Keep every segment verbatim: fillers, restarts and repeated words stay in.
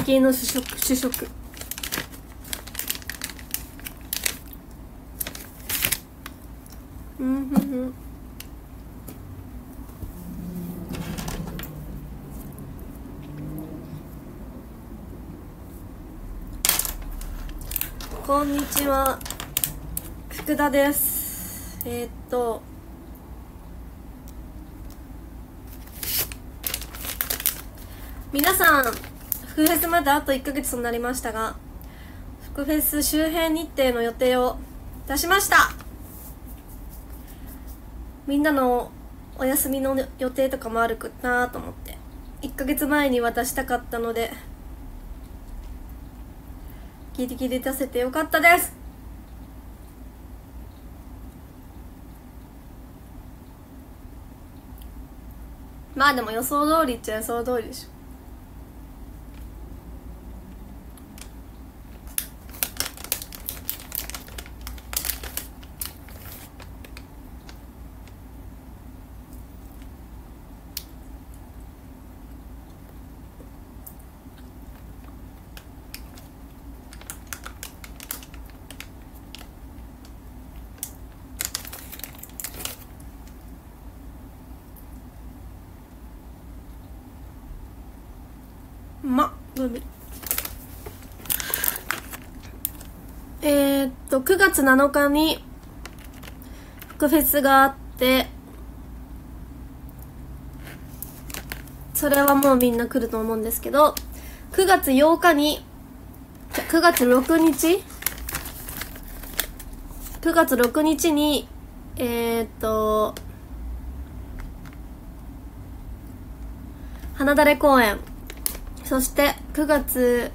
金の主食主食うんふん。こんにちは、福田です。えー、っと皆さん、福フェスまであといっかげつとなりましたが、福フェス周辺日程の予定を出しました。みんなのお休みの予定とかもあるかなと思っていっかげつまえには出したかったので、ギリギリ出せてよかったです。まあでも予想通りっちゃ予想通りでしょ。ま、えー、っとくがつなのかに福フェスがあって、それはもうみんな来ると思うんですけど、くがつようかにくがつろくにちくがつろくにちにえー、っと花だれ公演、そしてくがつ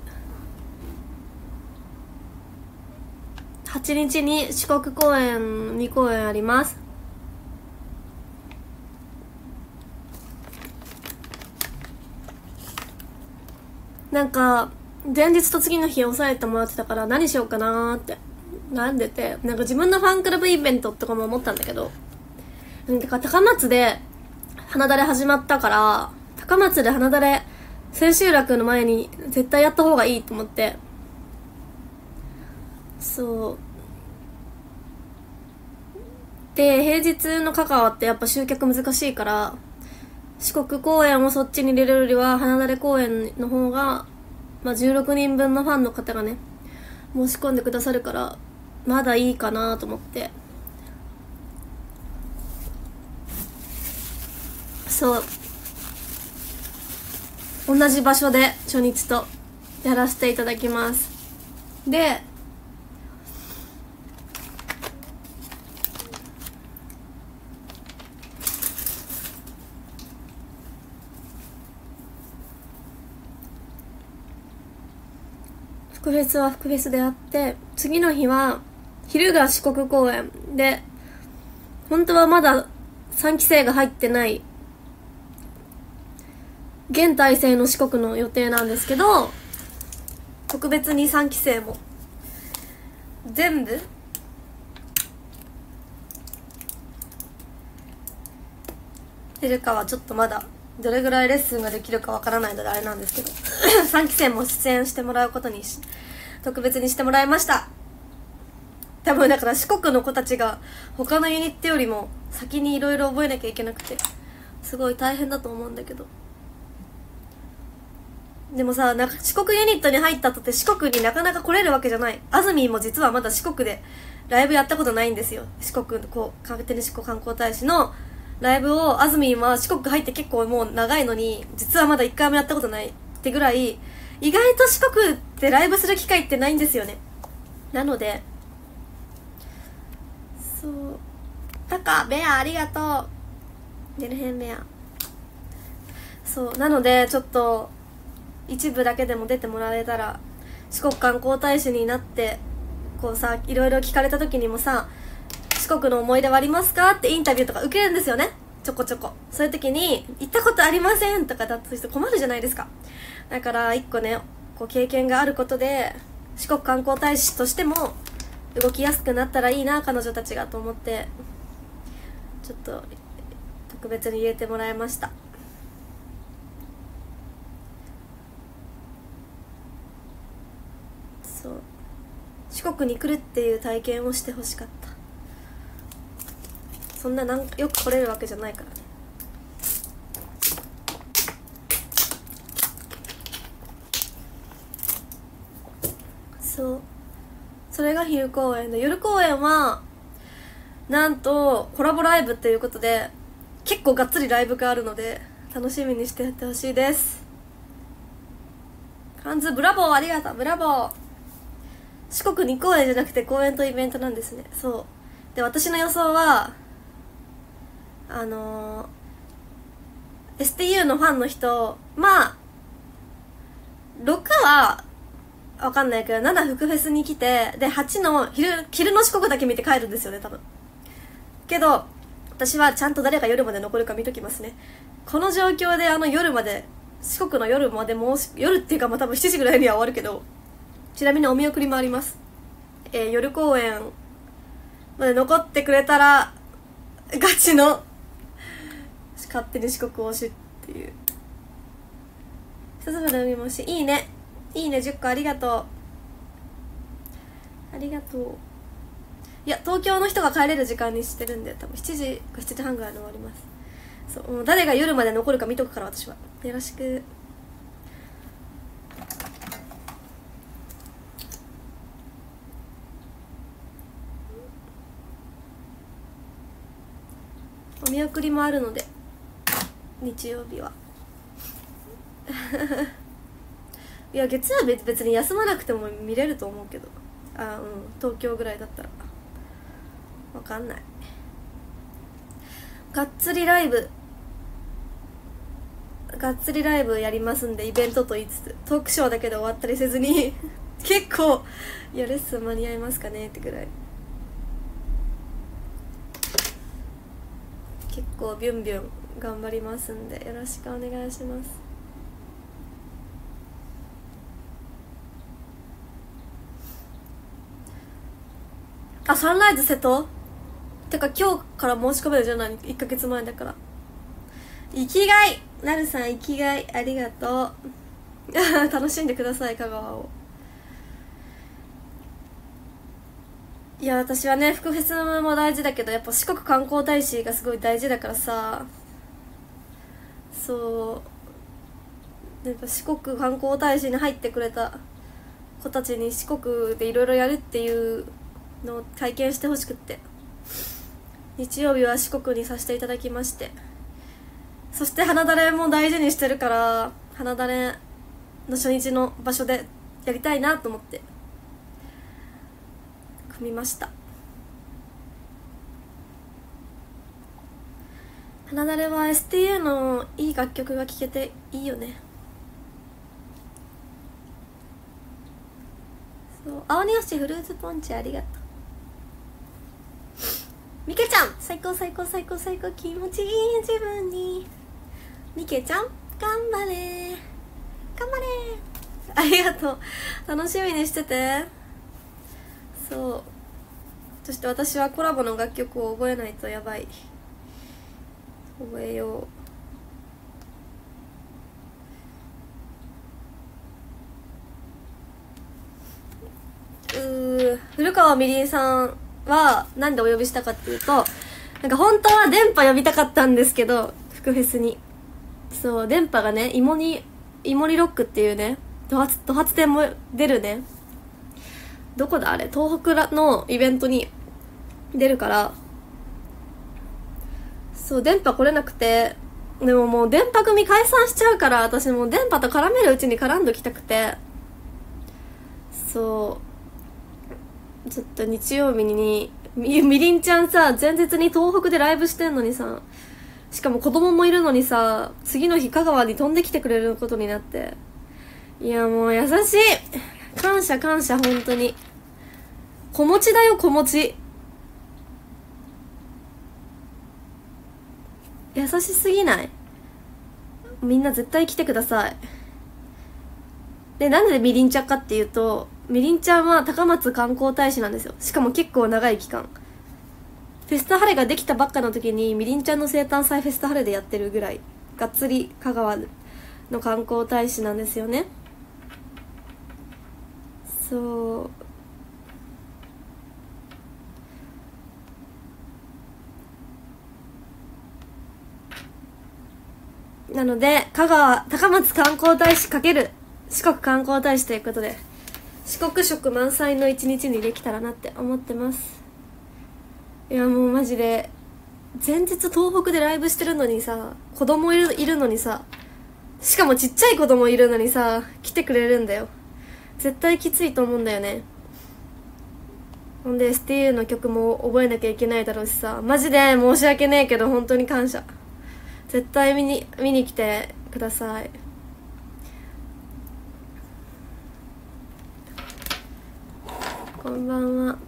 はちにちに四国公演にこうえんあります。なんか前日と次の日押さえてもらってたから何しようかなーって悩んでて、なんか自分のファンクラブイベントとかも思ったんだけど、なんか高松で花だれ始まったから、高松で花だれ千秋楽の前に絶対やった方がいいと思って、そうで平日の香川ってやっぱ集客難しいから、四国公演をそっちに入れるよりは花だれ公演の方が、まあ、じゅうろくにんぶんのファンの方がね申し込んでくださるからまだいいかなと思って、そう同じ場所で初日とやらせていただきます。で福フェスは福フェスであって、次の日は昼が四国公演で、本当はまださんきせいが入ってない現体制の四国の予定なんですけど、特別にさんきせいも全部出るかはちょっとまだどれぐらいレッスンができるかわからないのであれなんですけどさんきせいも出演してもらうことにし特別にしてもらいました。多分だから四国の子たちが他のユニットよりも先にいろいろ覚えなきゃいけなくてすごい大変だと思うんだけど、でもさ、なんか四国ユニットに入ったとって四国になかなか来れるわけじゃない。あずみんも実はまだ四国でライブやったことないんですよ。四国こう勝手に四国観光大使のライブをあずみんは四国入って結構もう長いのに実はまだ一回もやったことないってぐらい、意外と四国ってライブする機会ってないんですよね。なのでそう、タカベアありがとう、デルヘンベア。そうなのでちょっと一部だけでも出てもらえたら、四国観光大使になってこうさ、いろいろ聞かれた時にもさ、四国の思い出はありますかってインタビューとか受けるんですよね、ちょこちょこ。そういう時に行ったことありませんとかだと困るじゃないですか。だから一個ね、こう経験があることで四国観光大使としても動きやすくなったらいいな彼女たちがと思って、ちょっと特別に入れてもらいました。 そう四国に来るっていう体験をしてほしかった。そんななんよく来れるわけじゃないからね。そうそれが昼公演で、夜公演はなんとコラボライブっていうことで結構がっつりライブがあるので楽しみにしてやってほしいです。カンズブラボー、ありがとう、ブラボー。四国に公演じゃなくて公演とイベントなんですね。そうで、私の予想はあのー、エスティーユー のファンの人、まあろくはわかんないけどなな福フェスに来て、ではちの昼昼の四国だけ見て帰るんですよね多分。けど私はちゃんと誰が夜まで残るか見ときますね。この状況であの夜まで、四国の夜まで、もう夜っていうかまあ多分しちじぐらいには終わるけど、ちなみにお見送りもあります。えー、夜公演まで残ってくれたらガチの勝手に四国推しっていう。久しぶりに見まし、いいねいいねじゅっこありがとう、ありがとう。いや東京の人が帰れる時間にしてるんで多分しちじかしちじはんぐらいに終わります。そうもう誰が夜まで残るか見とくから私は。よろしく。お見送りもあるので日曜日はいや月曜日別に休まなくても見れると思うけど、あうん東京ぐらいだったらわかんない。がっつりライブがっつりライブやりますんで、イベントと言いつつトークショーだけで終わったりせずに結構いやレッスン間に合いますかねってぐらい結構ビュンビュン頑張りますんでよろしくお願いします。あ、サンライズ瀬戸てか今日から申し込めるじゃない、いっかげつまえだから。生きがいなるさん、生きがいありがとう楽しんでください香川を。いや私はね福フェスも大事だけどやっぱ四国観光大使がすごい大事だからさ、そうやっぱ四国観光大使に入ってくれた子たちに四国でいろいろやるっていうのを体験してほしくって、日曜日は四国にさせていただきまして、そして花だれも大事にしてるから花だれの初日の場所でやりたいなと思って組みました。花だれは エスティーユー のいい楽曲が聴けていいよね。そう青によしフルーツポンチありがとう。みけちゃん最高最高最高最高、気持ちいい自分に。みけちゃん頑張れ頑張れありがとう、楽しみにしてて。そうそして私はコラボの楽曲を覚えないとやばい。覚えよう。うー古川みりんさんはなんでお呼びしたかっていうと、なんか本当は電波呼びたかったんですけど福フェスに、そう電波がねイモにイモリロックっていうねド発ド発展も出るね、どこだあれ東北のイベントに出るから、そう電波来れなくて、でももう電波組解散しちゃうから私もう電波と絡めるうちに絡んどきたくて、そうちょっと日曜日に み, みりんちゃんさ前日に東北でライブしてんのにさ、しかも子供もいるのにさ次の日香川に飛んできてくれることになって、いやもう優しい、感謝感謝本当に。子持ちだよ子持ち、優しすぎない？みんな絶対来てください。でなんでみりんちゃんかっていうと、みりんちゃんは高松観光大使なんですよ。しかも結構長い期間、フェスタハレができたばっかの時にみりんちゃんの生誕祭フェスタハレでやってるぐらいがっつり香川の観光大使なんですよね。 そうなので、香川高松観光大使×四国観光大使ということで、四国色満載の一日にできたらなって思ってます。いやもうマジで前日東北でライブしてるのにさ、子供いるいるのにさ、しかもちっちゃい子供いるのにさ、来てくれるんだよ。絶対きついと思うんだよね。ほんで エスティーユー の曲も覚えなきゃいけないだろうしさ、マジで申し訳ねえけど本当に感謝。絶対見に見に来てください。こんばんは。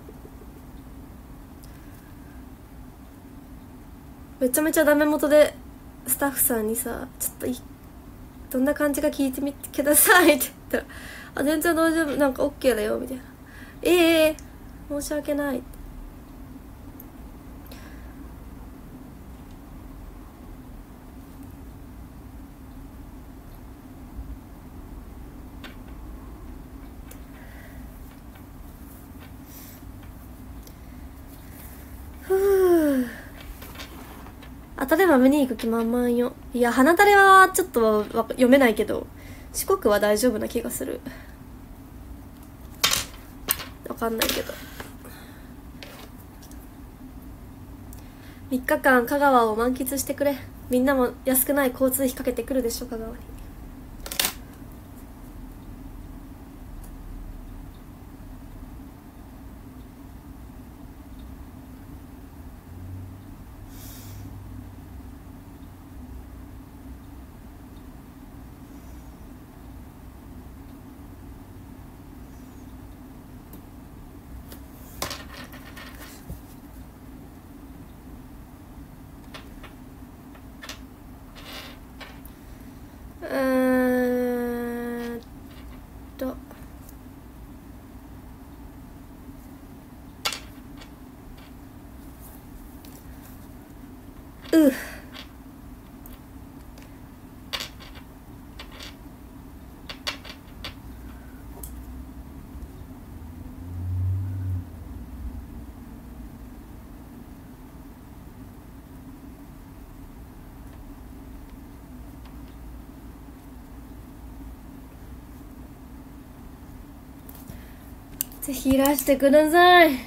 めちゃめちゃダメ元でスタッフさんにさ、ちょっといどんな感じか聞いてみてくださいって言ったら、あ、全然大丈夫、なんか OK だよみたいな。ええー、申し訳ないって。ふう、当たれば見に行く気満々よ。いや、花垂れはちょっと読めないけど、四国は大丈夫な気がする。わかんないけど。みっかかん香川を満喫してくれ。みんなも安くない交通費かけてくるでしょ、香川に。うーんとうぜひいらしてください。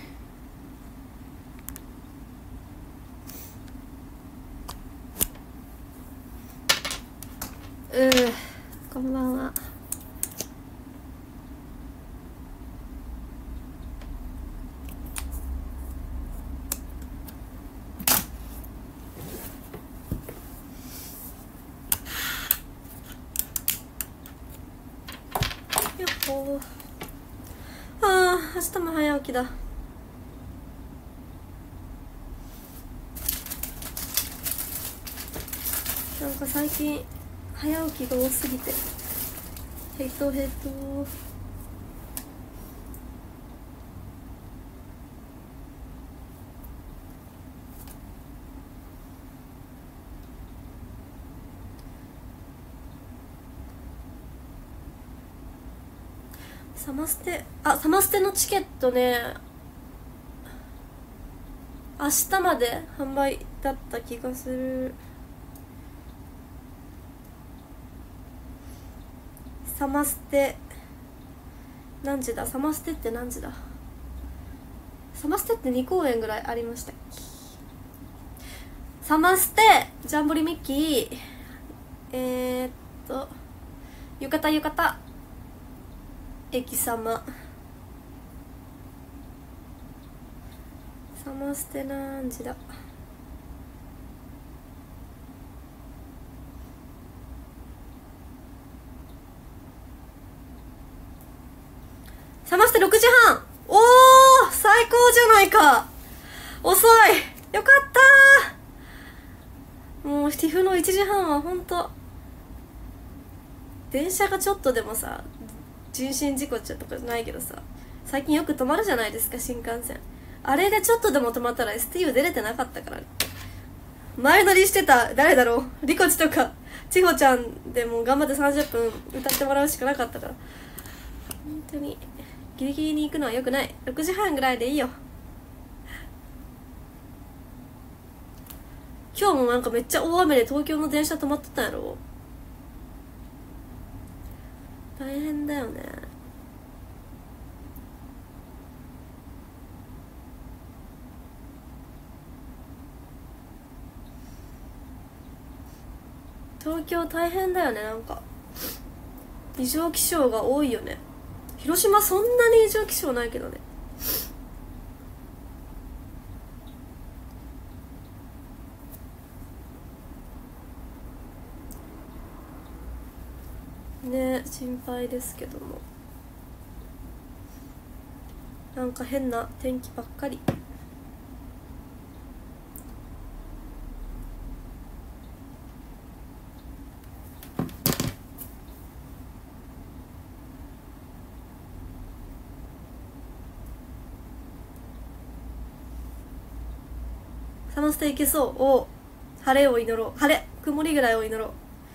うー、こんばんは。よっほー。あー、明日も早起きだ。なんか最近早起きが多すぎてヘトヘト。サマステ、あ、サマステのチケットね、明日まで販売だった気がする。サマステ何時だ、サマステって何時だ、サマステってに公演ぐらいありましたっけ。サマステ、ジャンボリミッキー、えー、っと浴衣浴衣駅様、サマステ何時だ、サマステろくじはん。おー、最高じゃないか。遅い、よかったー。もうティフのいちじはんはほんと電車がちょっとでもさ人身事故っちゃとかじゃないけどさ、最近よく止まるじゃないですか、新幹線。あれでちょっとでも止まったら エスティーユー 出れてなかったからね。前乗りしてた誰だろう、リコチとか千穂ちゃんでも頑張ってさんじゅっぷん歌ってもらうしかなかったから、本当にギリギリに行くのはよくない。ろくじはんぐらいでいいよ。今日もなんかめっちゃ大雨で東京の電車止まってたんやろ。大変だよね。東京大変だよね。なんか異常気象が多いよね。広島そんなに異常気象ないけどね。ね、心配ですけども、なんか変な天気ばっかり。サマステいけそう。お、晴れを祈ろう。晴れ、曇りぐらいを祈ろう。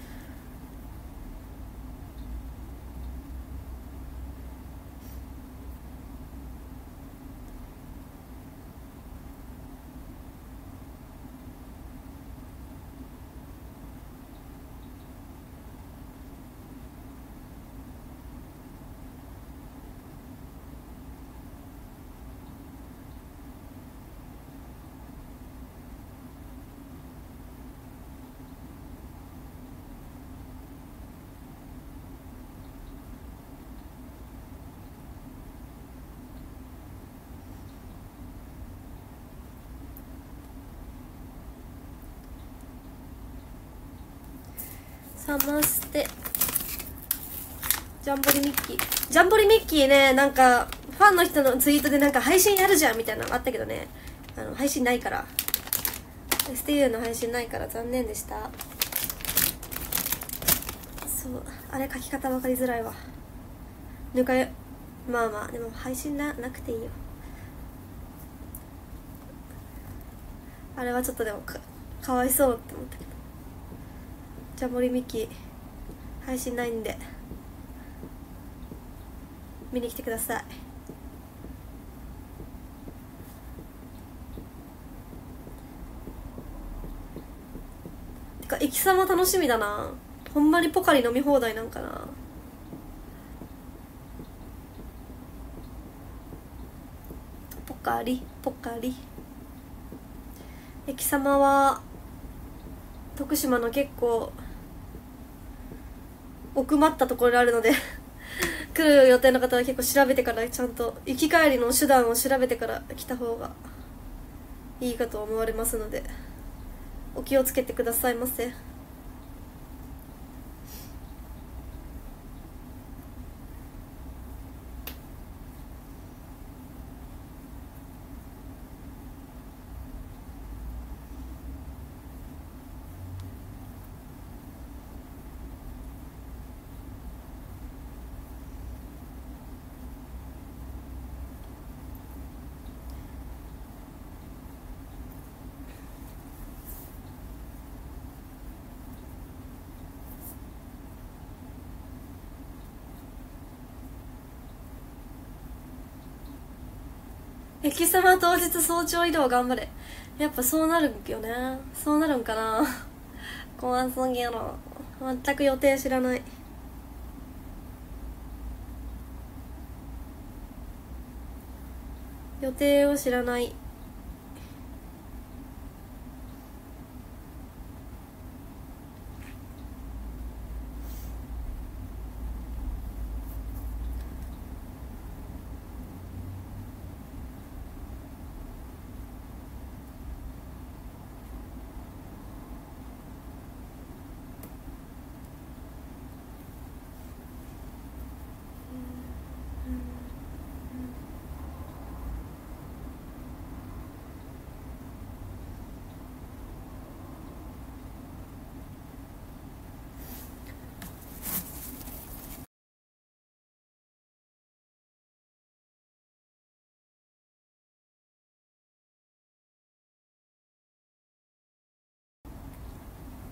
サマステジャンボリミッキージャンボリミッキーね、なんかファンの人のツイートでなんか配信やるじゃんみたいなのあったけどね、あの配信ないから、 エスティーユー の配信ないから残念でした。そう、あれ書き方分かりづらいわ。ぬかよ、まあまあでも配信ななくていいよ。あれはちょっとでも か, かわいそうって思ったけど、ジャンボリミッキー配信ないんで見に来てください。てかイキサマ楽しみだな。ほんまにポカリ飲み放題なんかな。ポカリポカリ。イキサマは徳島の結構奥まったところにあるので来る予定の方は結構調べてから、ちゃんと行き帰りの手段を調べてから来た方がいいかと思われますので、お気をつけてくださいませ。エキサマ当日早朝移動頑張れ。やっぱそうなるよね。そうなるんかな怖すぎやろ。全く予定知らない。予定を知らない。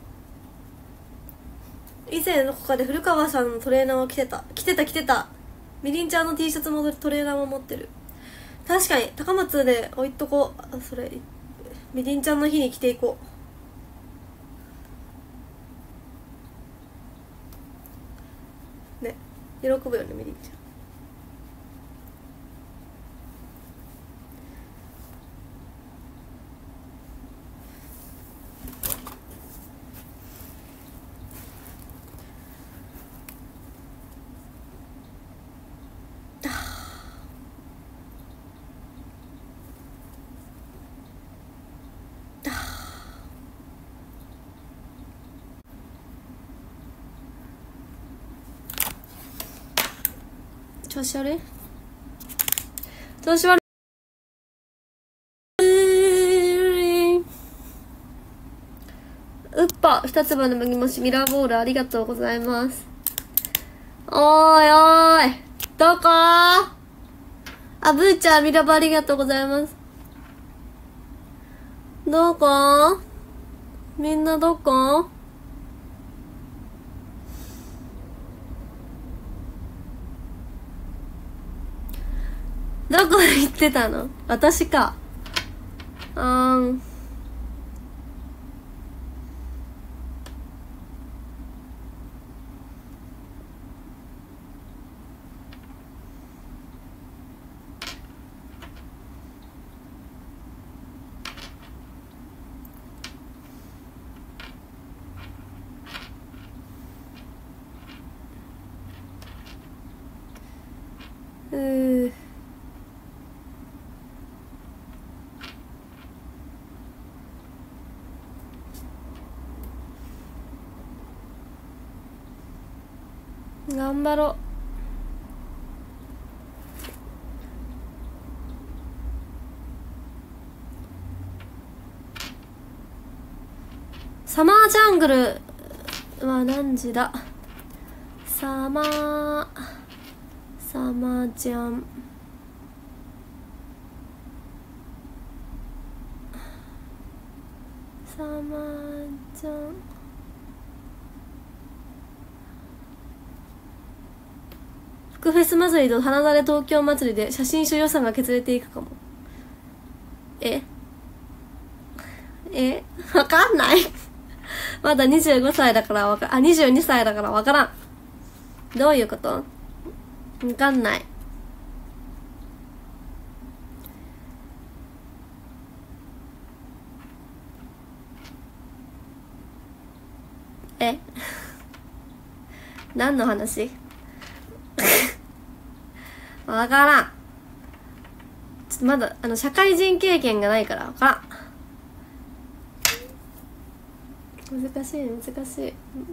以前どこかで古川さんのトレーナーを着てた着てた着てたみりんちゃんの T シャツもトレーナーも持ってる。確かに高松で置いとこう。あ、それみりんちゃんの日に着ていこうね。喜ぶよね、みりんちゃん。調子悪い調子悪い。うっぱ二粒の麦もしミラーボールありがとうございます。おーいおーい、どこあ、ブーちゃんミラボありがとうございます。どこみんなどこどこ行ってたの？私か。あーん。うー頑張ろう。サマージャングルは何時だ？サマーサマージャンサマージャン福フェス祭りと花だれ東京祭りで写真集予算が削れていくかも。ええわかんないまだにじゅうごさいだからわかあにじゅうにさいだからわからん。どういうこと？わかんない。え何の話わからん。ちょっとまだあの社会人経験がないからわからん。難しい難しい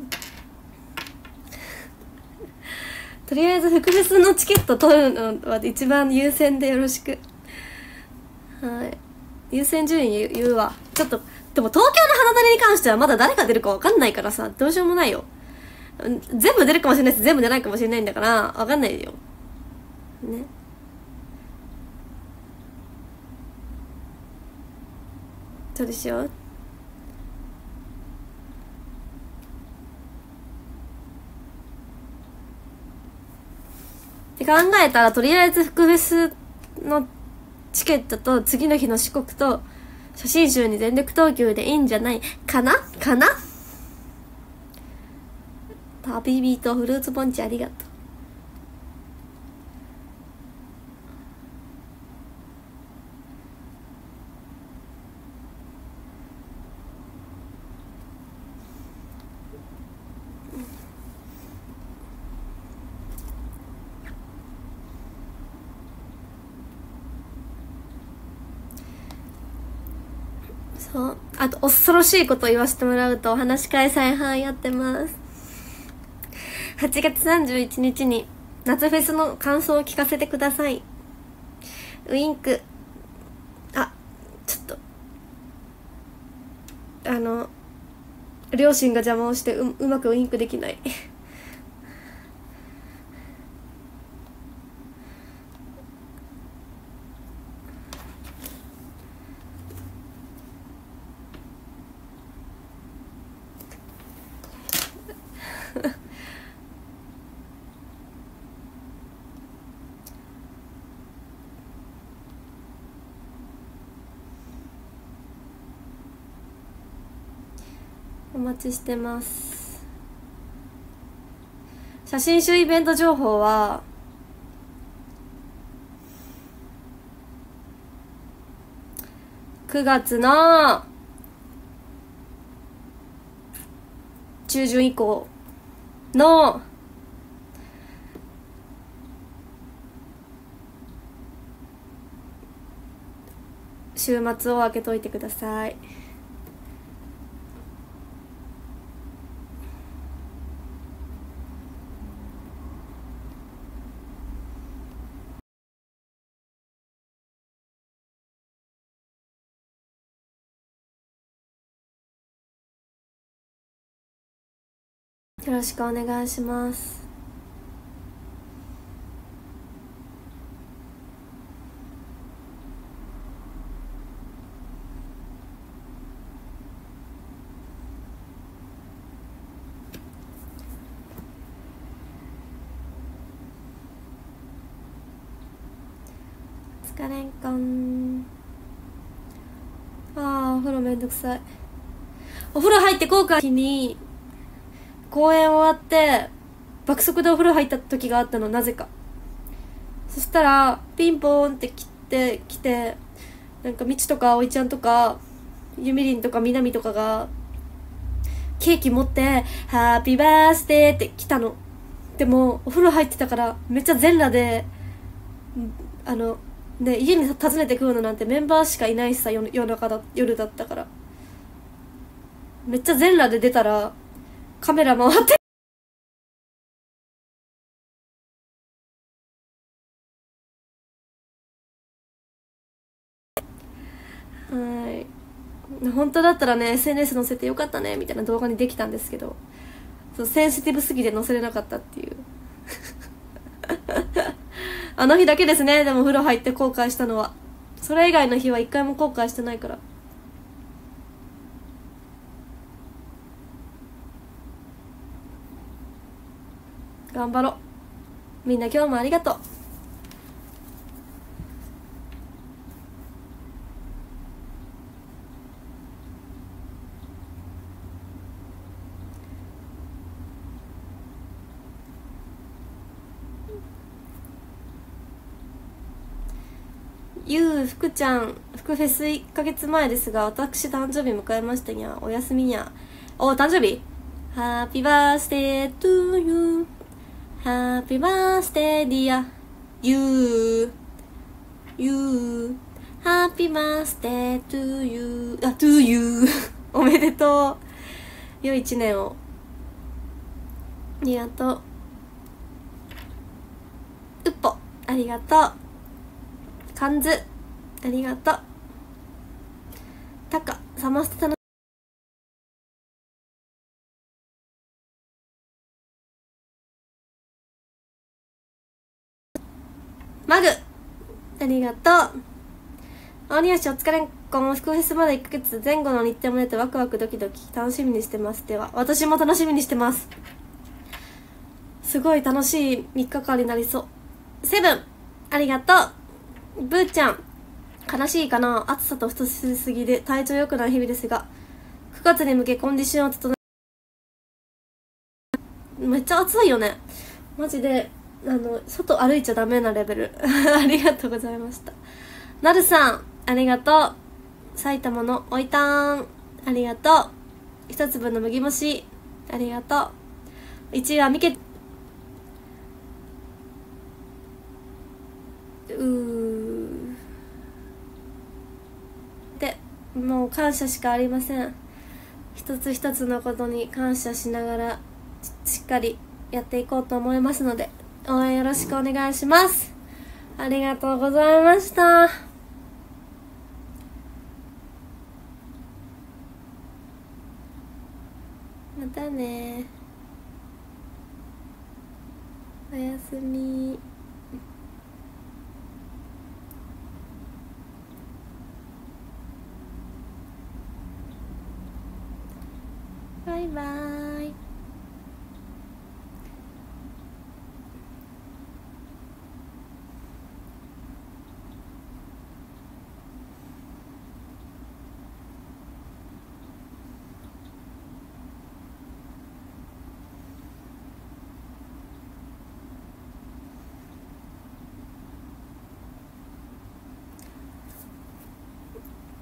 とりあえず福フェスのチケット取るのは一番優先でよろしく。はい優先順位言うわ。ちょっとでも東京の花だれに関してはまだ誰が出るかわかんないからさ、どうしようもないよ。全部出るかもしれないし全部出ないかもしれないんだからわかんないよね。そうでしょ。って考えたらとりあえず福フェスのチケットと次の日の四国と写真集に全力投球でいいんじゃないかなかな。旅人フルーツポンチありがとう。そうあと恐ろしいことを言わせてもらうとお話し会再販やってます。はちがつさんじゅういちにちに夏フェスの感想を聞かせてください。ウインクあちょっとあの両親が邪魔をして う, うまくウインクできないお待ちしてます。写真集イベント情報はくがつの中旬以降の週末を開けといてください。よろしくお願いします。疲れんこん。あー、お風呂めんどくさい。お風呂入って後悔日に公演終わって爆速でお風呂入った時があったの、なぜか。そしたらピンポーンって来て来てなんかみちとか葵ちゃんとかゆみりんとかみなみとかがケーキ持ってハッピーバースデーって来たの。でもお風呂入ってたからめっちゃ全裸で、あのね、家に訪ねてくるのなんてメンバーしかいないしさ、夜夜中だ夜だったからめっちゃ全裸で出たらカメラ回ってはい、本当だったらね エスエヌエス 載せてよかったねみたいな動画にできたんですけど、そうセンシティブすぎて載せれなかったっていうあの日だけですね。でも風呂入って後悔したのは。それ以外の日は一回も後悔してないから。頑張ろう。みんな今日もありがとう。ゆうふくちゃん、福フェスいっかげつまえですが、私誕生日迎えましたにゃ。おやすみにゃ。お、誕生日 Happy birthday to you Happy birthday dear You You Happy birthday to you あ、to you おめでとう。良い一年を。ありがとう。うっぽ、ありがとう。かんず、ありがとう。たか、サマステ楽しマグ、ありがとう。青によしお疲れんこん。福フェスまでいっかげつ、前後の日程も出てワクワクドキドキ楽しみにしてます。では私も楽しみにしてます。すごい楽しいみっかかんになりそう。セブン、ありがとう。ブーちゃん、悲しいかな。暑さと太しすぎで体調良くない日々ですが、くがつに向けコンディションを整え、めっちゃ暑いよねマジで。あの外歩いちゃダメなレベルありがとうございました。なるさん、ありがとう。埼玉のおいたーん、ありがとう。一粒の麦干し、ありがとう。いちいはみけ、うーでもう感謝しかありません。一つ一つのことに感謝しながらしっかりやっていこうと思いますので、応援よろしくお願いします。ありがとうございました。またね、おやすみ。バイバーイ。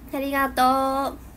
ありがとう。